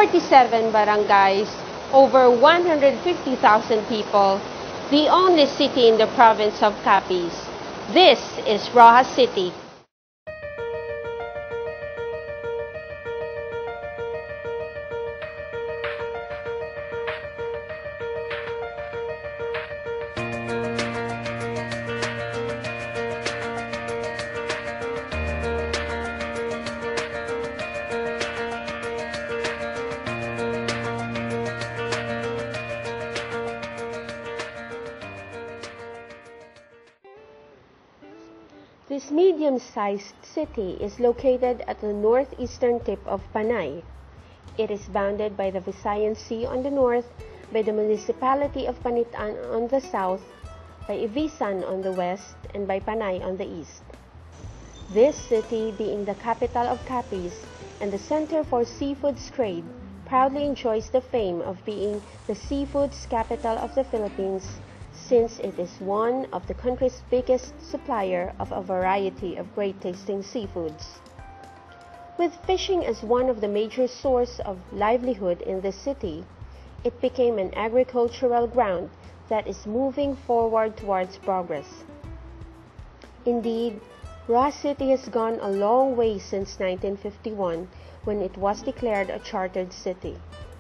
47 barangays, over 150,000 people, the only city in the province of Capiz. This is Roxas City. This medium-sized city is located at the northeastern tip of Panay. It is bounded by the Visayan Sea on the north, by the municipality of Panitan on the south, by Ibisan on the west, and by Panay on the east. This city, being the capital of Capiz and the center for seafood trade, proudly enjoys the fame of being the seafoods capital of the Philippines, since it is one of the country's biggest supplier of a variety of great-tasting seafoods. With fishing as one of the major sources of livelihood in the city, it became an agricultural ground that is moving forward towards progress. Indeed, Roxas City has gone a long way since 1951, when it was declared a chartered city.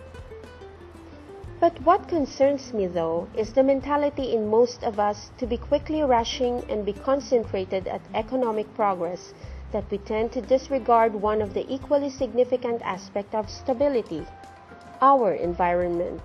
But what concerns me, though, is the mentality in most of us to be quickly rushing and be concentrated at economic progress, that we tend to disregard one of the equally significant aspects of stability, our environment.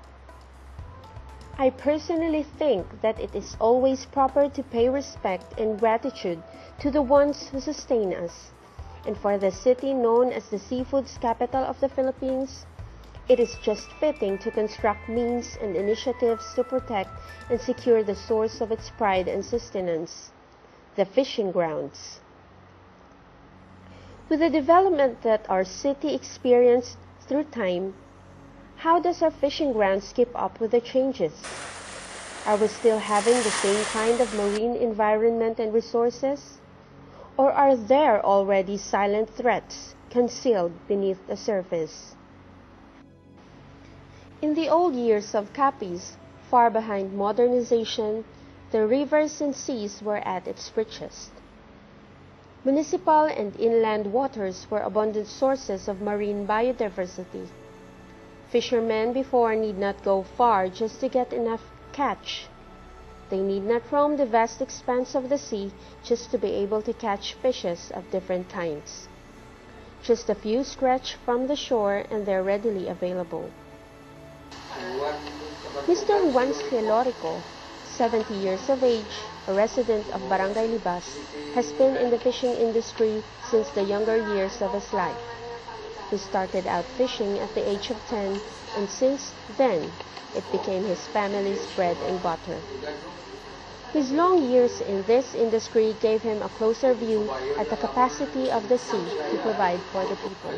I personally think that it is always proper to pay respect and gratitude to the ones who sustain us, and for the city known as the seafoods capital of the Philippines, it is just fitting to construct means and initiatives to protect and secure the source of its pride and sustenance, the fishing grounds. With the development that our city experienced through time, how does our fishing grounds keep up with the changes? Are we still having the same kind of marine environment and resources? Or are there already silent threats concealed beneath the surface? In the old years of Capiz, far behind modernization, the rivers and seas were at its richest. Municipal and inland waters were abundant sources of marine biodiversity. Fishermen before need not go far just to get enough catch. They need not roam the vast expanse of the sea just to be able to catch fishes of different kinds. Just a few stretch from the shore and they're readily available. Mr. Juan Schelorico, 70 years of age, a resident of Barangay Libas, has been in the fishing industry since the younger years of his life. He started out fishing at the age of 10, and since then, it became his family's bread and butter. His long years in this industry gave him a closer view at the capacity of the sea to provide for the people.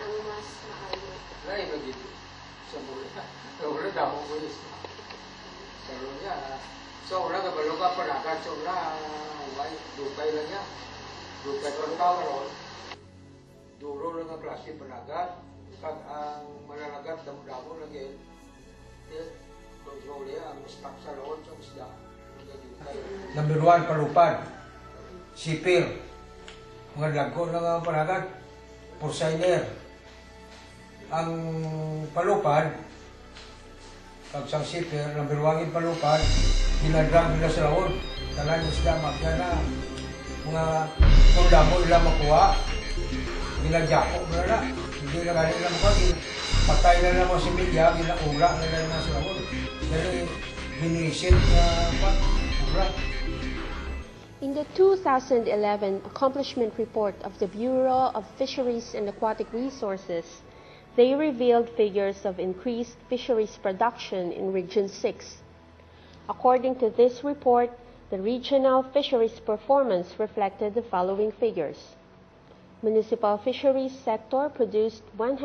Number 1, palupad, sipir, mga dagko ng panagat, porciner. Ang palupad, pag sang sipir, number 1 yung palupad, ginadrag nila sa laon. Talan isda, magya na, mga tundamo nila makuha, ginadjako mo na. Hindi na galing nila makuha, patay na naman si Milya, ginaura na nila sa laon. Dahil binisit na ura. In the 2011 Accomplishment Report of the Bureau of Fisheries and Aquatic Resources, they revealed figures of increased fisheries production in Region 6. According to this report, the regional fisheries performance reflected the following figures. Municipal fisheries sector produced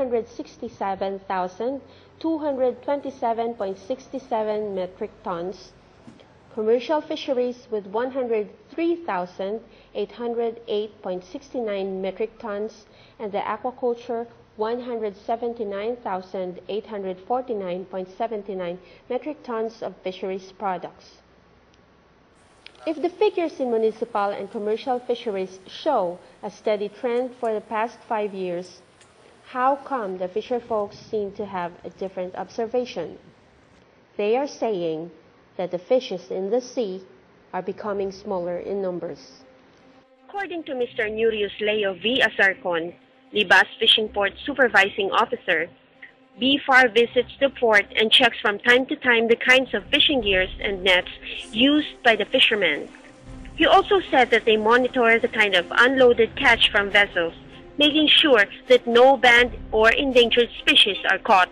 167,227.67 metric tons, commercial fisheries with 103,808.69 metric tons, and the aquaculture 179,849.79 metric tons of fisheries products. If the figures in municipal and commercial fisheries show a steady trend for the past 5 years, how come the fisher folks seem to have a different observation? They are saying that the fishes in the sea are becoming smaller in numbers. According to Mr. Nurius Leo V. Azarcon, Libas Fishing Port Supervising Officer, BFAR visits the port and checks from time to time the kinds of fishing gears and nets used by the fishermen. He also said that they monitor the kind of unloaded catch from vessels, making sure that no banned or endangered species are caught.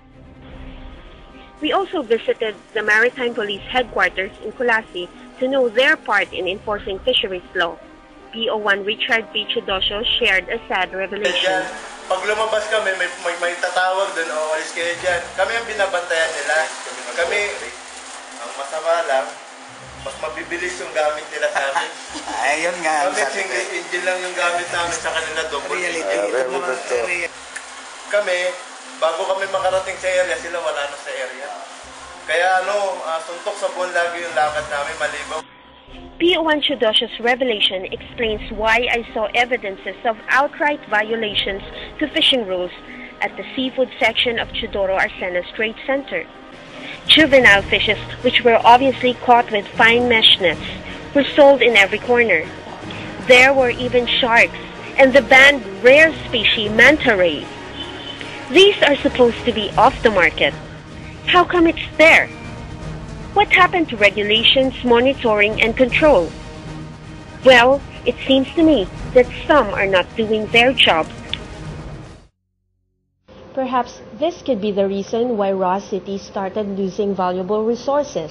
We also visited the Maritime Police Headquarters in Kulasi to know their part in enforcing fisheries law. PO1 Richard P. Chudosio shared a sad revelation. Pag lumabas kami, may tatawag doon, o alis kayo dyan. Kami ang binabantayan nila. Kami, ang masama lang, mas mabibilis yung gamit nila sa amin. Ayun nga. Kami, single engine lang yung gamit namin sa kanila, double engine. Kami, bago kami makarating sa area, sila wala na sa area. Kaya suntok sa buwan lagi yung lakad namin, malibaw. PO1 Chudosio's revelation explains why I saw evidences of outright violations to fishing rules at the seafood section of Chudoro Arsena's Trade Center. Juvenile fishes, which were obviously caught with fine mesh nets, were sold in every corner. There were even sharks and the banned rare species manta ray. These are supposed to be off the market. How come it's there? What happened to regulations, monitoring, and control? Well, it seems to me that some are not doing their job. Perhaps this could be the reason why Ross City started losing valuable resources.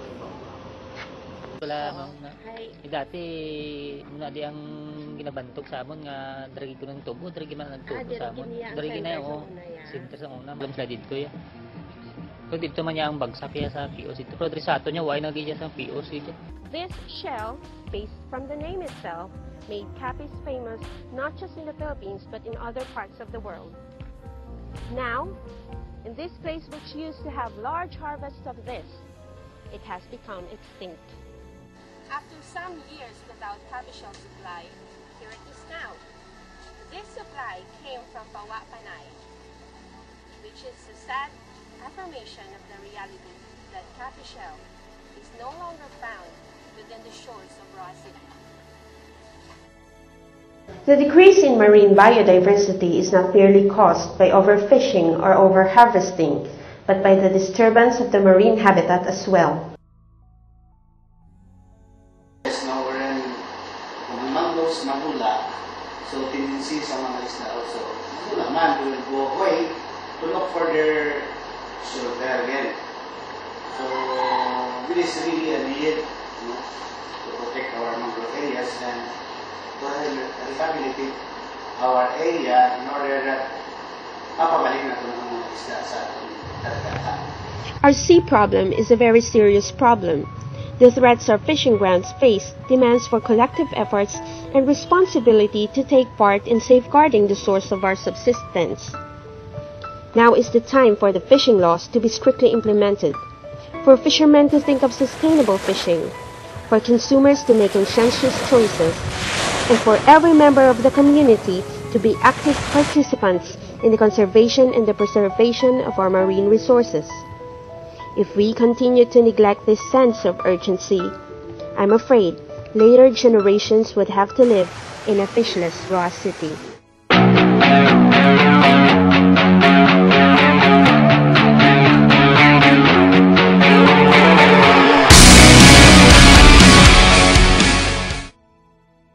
Wala ma'am na. Dati muna di ang ginabantog sa amon nga dragi ko ng tubo, dragi man nagtubo sa amon. Dragi na yung center sa una, malam sila dito ya. Pero dito man niya ang bagsak kaya sa POC. Pero drisato niya, why nagigya sa POC dyan? This shell, based from the name itself, made capis famous not just in the Philippines but in other parts of the world. Now, in this place which used to have large harvests of this, it has become extinct. After some years without capis shell supply, here it is now. This supply came from Panay, which is a sad affirmation of the reality that capis shell is no longer found within the shores of Ross City. The decrease in marine biodiversity is not merely caused by overfishing or overharvesting, but by the disturbance of the marine habitat as well. There's nowhere mangroves mahula, so tendency sa mga isla also. Mahula man, they will go away to look for their shelter there again. So this is really a need to protect our mangrove areas and to rehabilitate our area in order that mapabalik na ito ng mga isla sa ating karagatan. Our sea problem is a very serious problem. The threats our fishing grounds face demands for collective efforts and responsibility to take part in safeguarding the source of our subsistence. Now is the time for the fishing laws to be strictly implemented, for fishermen to think of sustainable fishing, for consumers to make conscientious choices, and for every member of the community to be active participants in the conservation and the preservation of our marine resources. If we continue to neglect this sense of urgency, I'm afraid later generations would have to live in a fishless Ross City.